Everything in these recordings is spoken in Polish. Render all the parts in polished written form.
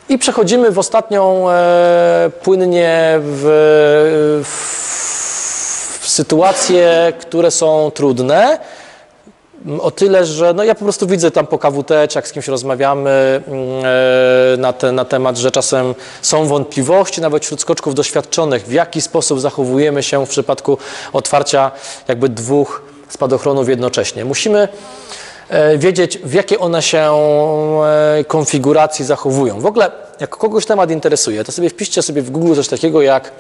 I przechodzimy w ostatnią płynnie w sytuacje, które są trudne. O tyle, że no ja po prostu widzę tam po KWT, czy jak z kimś rozmawiamy na temat, że czasem są wątpliwości, nawet wśród skoczków doświadczonych, w jaki sposób zachowujemy się w przypadku otwarcia jakby dwóch spadochronów jednocześnie. Musimy wiedzieć, w jakie one się konfiguracji zachowują. W ogóle, jak kogoś temat interesuje, to sobie wpiszcie sobie w Google coś takiego jak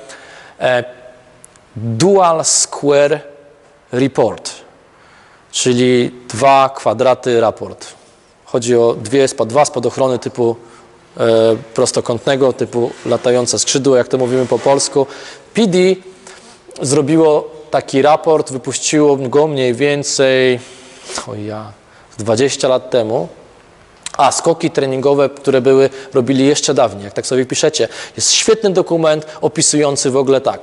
Dual Square Report, czyli 2 kwadraty raport. Chodzi o dwa spadochrony typu prostokątnego, typu latające skrzydło, jak to mówimy po polsku. PD zrobiło taki raport, wypuściło go mniej więcej 20 lat temu. A skoki treningowe, które robili jeszcze dawniej, jak tak sobie piszecie, jest świetny dokument opisujący w ogóle tak.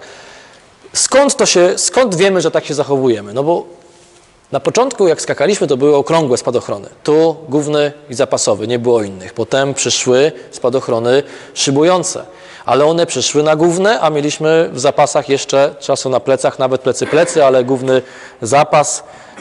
Skąd wiemy, że tak się zachowujemy? No bo na początku, jak skakaliśmy, to były okrągłe spadochrony. Tu główny i zapasowy, nie było innych. Potem przyszły spadochrony szybujące, ale one przyszły na główne, a mieliśmy w zapasach jeszcze czasu na plecach, nawet plecy, ale główny zapas,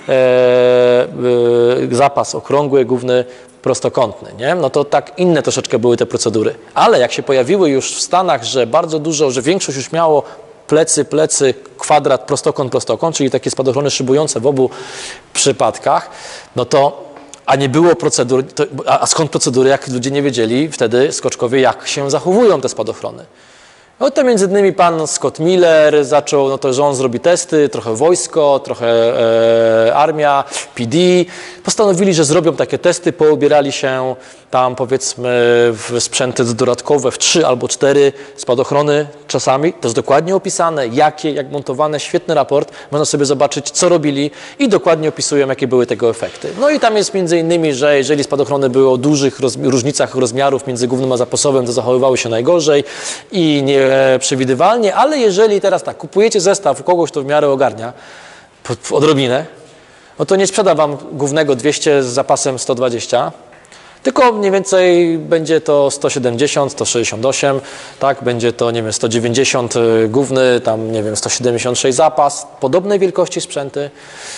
zapas okrągły, główny prostokątny, nie? No to tak inne troszeczkę były te procedury. Ale jak się pojawiły już w Stanach, że bardzo dużo, że większość już miało plecy, kwadrat, prostokąt, czyli takie spadochrony szybujące w obu przypadkach, no to, a nie było procedur, a skąd procedury, jak ludzie nie wiedzieli wtedy, skoczkowie, jak się zachowują te spadochrony. No to między innymi pan Scott Miller zaczął, no to, że on zrobi testy, trochę wojsko, trochę armia, PD. Postanowili, że zrobią takie testy, poubierali się tam powiedzmy w sprzęty dodatkowe, w 3 albo 4 spadochrony czasami. To jest dokładnie opisane, jak montowane, świetny raport. Można sobie zobaczyć, co robili i dokładnie opisują, jakie były tego efekty. No i tam jest między innymi, że jeżeli spadochrony były o dużych różnicach rozmiarów między głównym a zapasowym, to zachowywały się najgorzej i nieprzewidywalnie, ale jeżeli teraz tak, kupujecie zestaw u kogoś, kto w miarę ogarnia, odrobinę, no to nie sprzeda wam głównego 200 z zapasem 120, tylko mniej więcej będzie to 170, 168, tak, będzie to, nie wiem, 190 główny, tam, nie wiem, 176 zapas, podobnej wielkości sprzęty,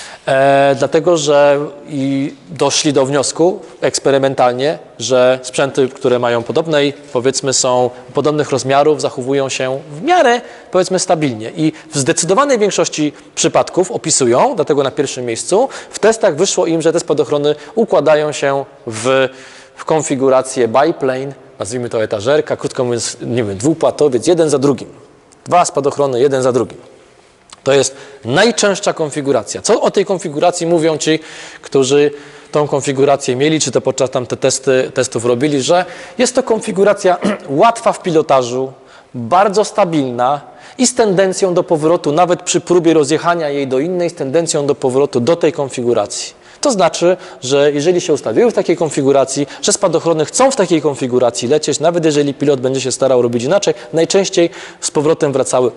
dlatego, że doszli do wniosku eksperymentalnie, że sprzęty, które mają powiedzmy są podobnych rozmiarów, zachowują się w miarę, powiedzmy, stabilnie i w zdecydowanej większości przypadków opisują, dlatego na pierwszym miejscu, w testach wyszło im, że te spadochrony układają się w konfigurację biplane, nazwijmy to etażerka, krótko mówiąc, nie wiem, dwupłatowiec, jeden za drugim. 2 spadochrony, jeden za drugim. To jest najczęstsza konfiguracja. Co o tej konfiguracji mówią ci, którzy tą konfigurację mieli, czy to podczas tam te testów robili, że jest to konfiguracja łatwa w pilotażu, bardzo stabilna i z tendencją do powrotu, nawet przy próbie rozjechania jej do innej, z tendencją do powrotu do tej konfiguracji. To znaczy, że jeżeli się ustawiły w takiej konfiguracji, że spadochrony chcą w takiej konfiguracji lecieć, nawet jeżeli pilot będzie się starał robić inaczej, najczęściej z powrotem wracały,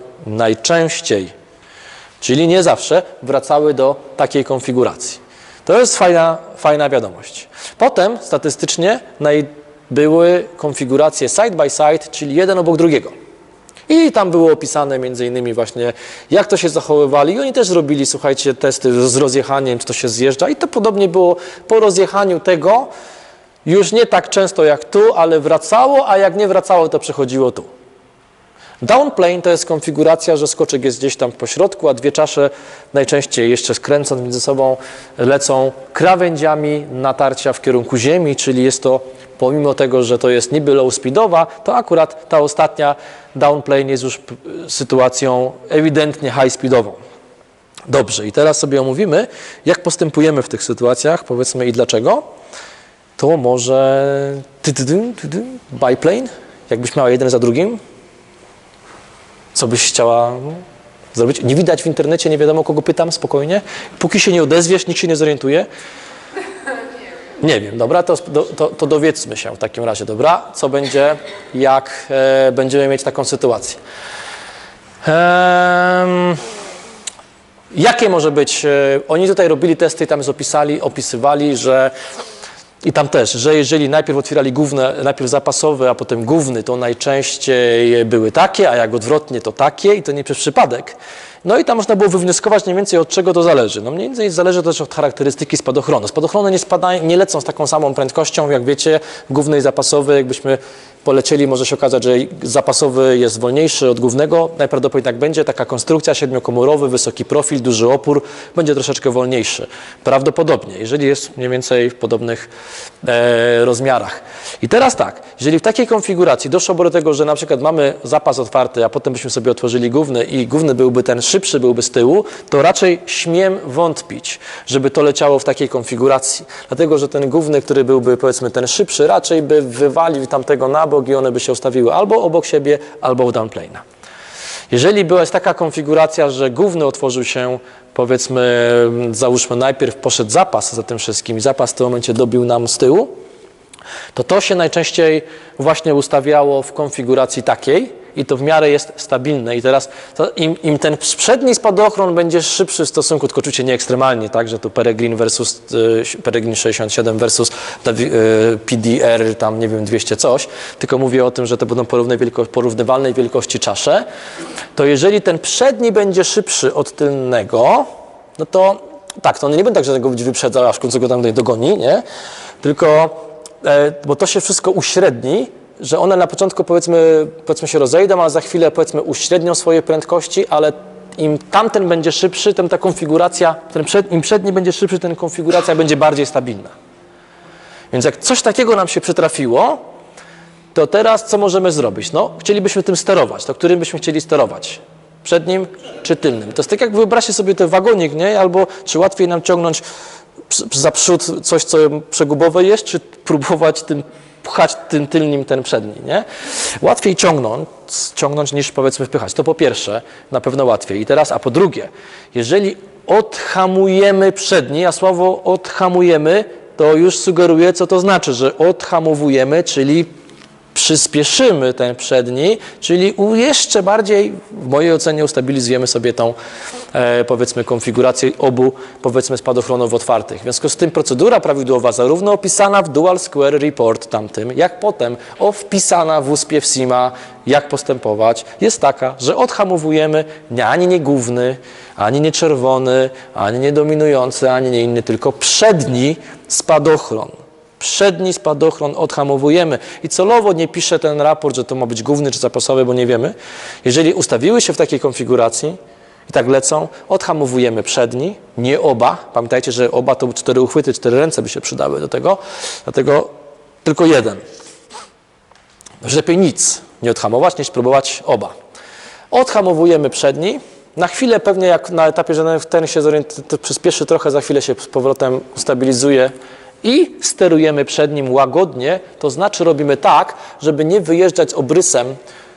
czyli nie zawsze wracały do takiej konfiguracji. To jest fajna wiadomość. Potem statystycznie były konfiguracje side by side, czyli jeden obok drugiego. I tam było opisane między innymi właśnie, jak to się zachowywali. I oni też zrobili, słuchajcie, testy z rozjechaniem, czy to się zjeżdża. I to podobnie było po rozjechaniu tego, już nie tak często jak tu, ale wracało, a jak nie wracało, to przechodziło tu. Downplane to jest konfiguracja, że skoczek jest gdzieś tam po środku, a dwie czasze najczęściej jeszcze skręcąc między sobą lecą krawędziami natarcia w kierunku ziemi, czyli jest to, pomimo tego, że to jest niby low speedowa, to akurat ta ostatnia downplane jest już sytuacją ewidentnie high speedową. Dobrze, i teraz sobie omówimy, jak postępujemy w tych sytuacjach, powiedzmy i dlaczego. To może biplane, jakbyś miała jeden za drugim. Co byś chciała zrobić? Nie widać w internecie, nie wiadomo kogo pytam, spokojnie. Póki się nie odezwiesz, nikt się nie zorientuje. Nie wiem, dobra, to dowiedzmy się w takim razie, dobra? Co będzie, jak będziemy mieć taką sytuację? Jakie może być? Oni tutaj robili testy i tam opisywali, że I tam też, że jeżeli najpierw otwierali główne, najpierw zapasowe, a potem główny, to najczęściej były takie, a jak odwrotnie, to takie i to nie przez przypadek. No i tam można było wywnioskować mniej więcej, od czego to zależy. No mniej więcej zależy też od charakterystyki spadochronu. Spadochrony nie lecą z taką samą prędkością, jak wiecie, główny i zapasowy. Jakbyśmy polecieli, może się okazać, że zapasowy jest wolniejszy od głównego. Najprawdopodobniej tak będzie. Taka konstrukcja, 7-komorowy, wysoki profil, duży opór, będzie troszeczkę wolniejszy. Prawdopodobnie, jeżeli jest mniej więcej w podobnych rozmiarach. I teraz tak, jeżeli w takiej konfiguracji doszłoby do tego, że na przykład mamy zapas otwarty, a potem byśmy sobie otworzyli główny i główny byłby ten szybszy, byłby z tyłu, to raczej śmiem wątpić, żeby to leciało w takiej konfiguracji. Dlatego, że ten główny, który byłby powiedzmy ten szybszy, raczej by wywalił tamtego na bok i one by się ustawiły albo obok siebie, albo u downplane'a. Jeżeli była taka konfiguracja, że główny otworzył się, powiedzmy, załóżmy najpierw poszedł zapas za tym wszystkim i zapas w tym momencie dobił nam z tyłu, to się najczęściej właśnie ustawiało w konfiguracji takiej i to w miarę jest stabilne. I teraz im ten przedni spadochron będzie szybszy w stosunku, tylko oczywiście nie ekstremalnie, tak, że tu Peregrine 67 versus PDR tam nie wiem 200 coś, tylko mówię o tym, że to będą porównywalnej wielkości czasze, to jeżeli ten przedni będzie szybszy od tylnego, no to tak, to one nie będą tak, że tego wyprzedzał, aż w końcu go tam dogoni, nie? Tylko bo to się wszystko uśredni, że one na początku powiedzmy się rozejdą, a za chwilę powiedzmy uśrednią swoje prędkości, ale im tamten będzie szybszy, tym ta konfiguracja, im przedni będzie szybszy, tym konfiguracja będzie bardziej stabilna. Więc jak coś takiego nam się przytrafiło, to teraz co możemy zrobić? No, chcielibyśmy tym sterować. To którym byśmy chcieli sterować? Przednim czy tylnym? To jest tak jak wyobraźcie sobie ten wagonik, nie? Albo czy łatwiej nam ciągnąć za przód coś, co przegubowe jest, czy próbować tym pchać tym tylnym ten przedni, nie? Łatwiej ciągnąć niż powiedzmy wpychać. To po pierwsze, na pewno łatwiej. I teraz, a po drugie, jeżeli odhamujemy przedni, a słowo odhamujemy, to już sugeruje, co to znaczy, że odhamowujemy, czyli przyspieszymy ten przedni, czyli jeszcze bardziej, w mojej ocenie, ustabilizujemy sobie tą, powiedzmy, konfigurację obu, powiedzmy, spadochronów otwartych. W związku z tym procedura prawidłowa, zarówno opisana w Dual Square Report tamtym, jak potem wpisana w USP FSIMA, jak postępować, jest taka, że odhamowujemy ani nie główny, ani nie czerwony, ani nie dominujący, ani nie inny, tylko przedni spadochron. Przedni spadochron odhamowujemy i celowo nie pisze ten raport, że to ma być główny czy zapasowy, bo nie wiemy. Jeżeli ustawiły się w takiej konfiguracji i tak lecą, odhamowujemy przedni, nie oba. Pamiętajcie, że oba to 4 uchwyty, 4 ręce by się przydały do tego, dlatego tylko jeden. Lepiej nic nie odhamować, niż próbować oba. Odhamowujemy przedni. Na chwilę pewnie jak na etapie, że ten się przyspieszy trochę, za chwilę się z powrotem ustabilizuje i sterujemy przed nim łagodnie, to znaczy robimy tak, żeby nie wyjeżdżać z obrysem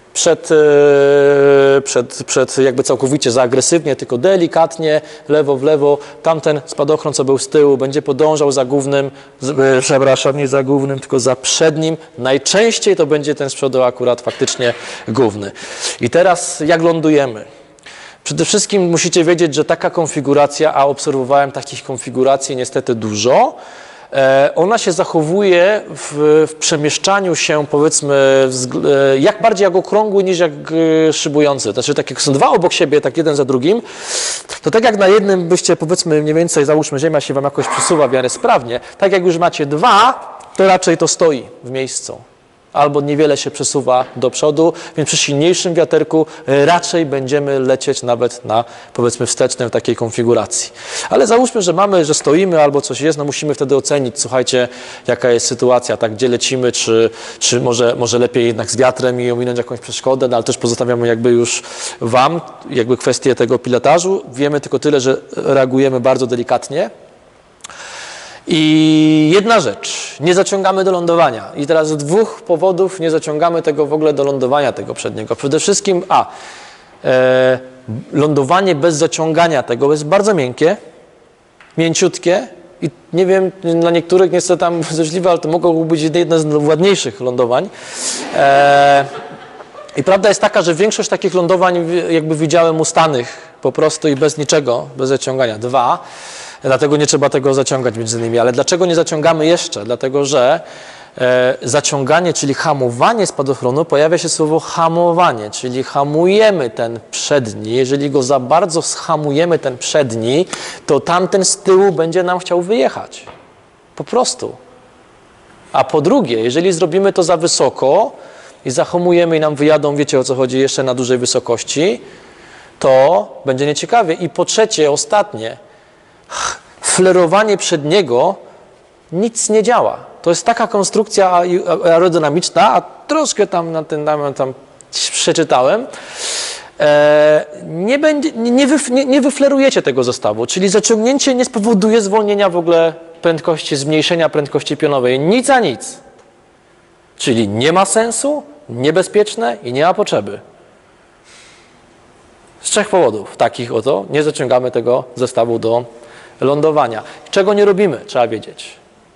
przed jakby całkowicie za agresywnie, tylko delikatnie, w lewo, tamten spadochron, co był z tyłu, będzie podążał za głównym, przepraszam, nie za głównym, tylko za przednim. Najczęściej to będzie ten z przodu akurat faktycznie główny. I teraz jak lądujemy? Przede wszystkim musicie wiedzieć, że taka konfiguracja, a obserwowałem takich konfiguracji niestety dużo, ona się zachowuje w przemieszczaniu się, powiedzmy, jak bardziej jak okrągły niż jak szybujący. Znaczy, tak jak są dwa obok siebie, tak jeden za drugim, to tak jak na jednym byście, powiedzmy, mniej więcej, załóżmy, ziemia się wam jakoś przesuwa w miarę sprawnie, tak jak już macie dwa, to raczej to stoi w miejscu. Albo niewiele się przesuwa do przodu, więc przy silniejszym wiaterku raczej będziemy lecieć nawet na, powiedzmy, wstecznym w takiej konfiguracji. Ale załóżmy, że stoimy albo coś jest, no musimy wtedy ocenić, słuchajcie, jaka jest sytuacja, tak, gdzie lecimy, czy może lepiej jednak z wiatrem i ominąć jakąś przeszkodę, no ale też pozostawiamy jakby już wam, jakby kwestię tego pilotażu. Wiemy tylko tyle, że reagujemy bardzo delikatnie. I jedna rzecz, nie zaciągamy do lądowania. I teraz z dwóch powodów nie zaciągamy tego w ogóle do lądowania tego przedniego. Przede wszystkim lądowanie bez zaciągania tego jest bardzo miękkie, mięciutkie i nie wiem, dla niektórych nie jest tam złośliwe, ale to mogło być jedno z ładniejszych lądowań. I prawda jest taka, że większość takich lądowań jakby widziałem ustanych po prostu i bez niczego, bez zaciągania. Dwa, Dlatego nie trzeba tego zaciągać między innymi. Ale dlaczego nie zaciągamy jeszcze? Dlatego, że zaciąganie, czyli hamowanie spadochronu, pojawia się słowo hamowanie, czyli hamujemy ten przedni. Jeżeli go za bardzo zhamujemy, ten przedni, to tamten z tyłu będzie nam chciał wyjechać. Po prostu. A po drugie, jeżeli zrobimy to za wysoko i zahamujemy i nam wyjadą, wiecie o co chodzi, jeszcze na dużej wysokości, to będzie nieciekawie. I po trzecie, ostatnie, flerowanie przedniego nic nie działa. To jest taka konstrukcja aerodynamiczna, a troszkę tam na ten tam przeczytałem, nie wyflerujecie tego zestawu, czyli zaciągnięcie nie spowoduje zwolnienia w ogóle prędkości, zmniejszenia prędkości pionowej. Nic a nic. Czyli nie ma sensu, niebezpieczne i nie ma potrzeby. Z 3 powodów takich oto nie zaciągamy tego zestawu do lądowania. Czego nie robimy, trzeba wiedzieć.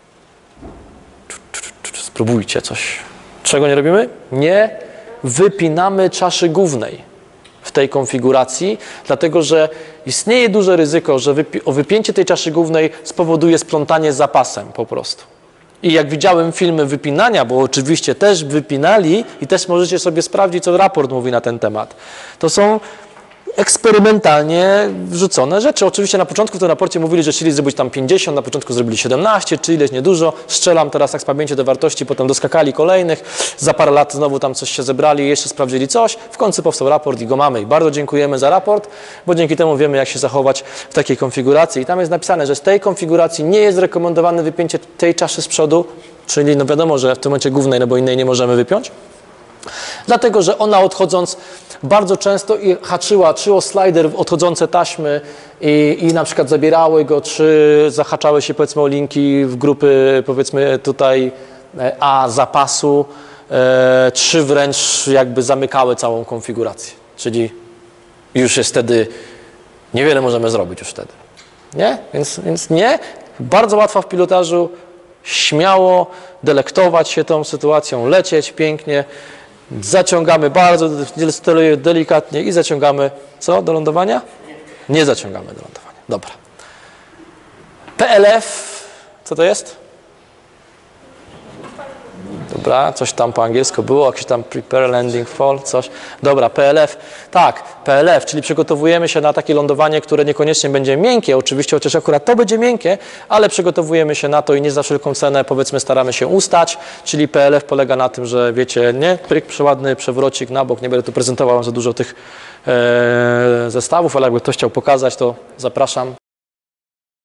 Spróbujcie coś. Czego nie robimy? Nie wypinamy czaszy głównej w tej konfiguracji, dlatego że istnieje duże ryzyko, że wypięcie tej czaszy głównej spowoduje splątanie z zapasem po prostu. I jak widziałem filmy wypinania, bo oczywiście też wypinali i też możecie sobie sprawdzić, co raport mówi na ten temat. To są eksperymentalnie wrzucone rzeczy. Oczywiście na początku w tym raporcie mówili, że chcieli zrobić tam 50, na początku zrobili 17, czy ileś niedużo. Strzelam teraz tak z pamięci do wartości, potem doskakali kolejnych. Za parę lat znowu tam coś się zebrali, jeszcze sprawdzili coś. W końcu powstał raport i go mamy. I bardzo dziękujemy za raport, bo dzięki temu wiemy, jak się zachować w takiej konfiguracji. I tam jest napisane, że z tej konfiguracji nie jest rekomendowane wypięcie tej czaszy z przodu, czyli no wiadomo, że w tym momencie głównej, no bo innej nie możemy wypiąć. Dlatego, że ona odchodząc bardzo często haczyła, czy o slider odchodzące taśmy i na przykład zabierały go, czy zahaczały się powiedzmy o linki w grupy powiedzmy tutaj A zapasu, czy wręcz jakby zamykały całą konfigurację. Czyli już jest wtedy, niewiele możemy zrobić już wtedy. Nie? Więc nie. Bardzo łatwo w pilotażu, śmiało delektować się tą sytuacją, lecieć pięknie. Zaciągamy bardzo delikatnie i zaciągamy co? Do lądowania? Nie zaciągamy do lądowania. Dobra. PLF, co to jest? Dobra, coś tam po angielsku było, jakiś tam prepare landing fall, coś. Dobra, PLF. Tak, PLF, czyli przygotowujemy się na takie lądowanie, które niekoniecznie będzie miękkie, oczywiście, chociaż akurat to będzie miękkie, ale przygotowujemy się na to i nie za wszelką cenę, powiedzmy, staramy się ustać, czyli PLF polega na tym, że wiecie, nie, pryk, przeładny przewrocik na bok, nie będę tu prezentował za dużo tych zestawów, ale jakby ktoś chciał pokazać, to zapraszam.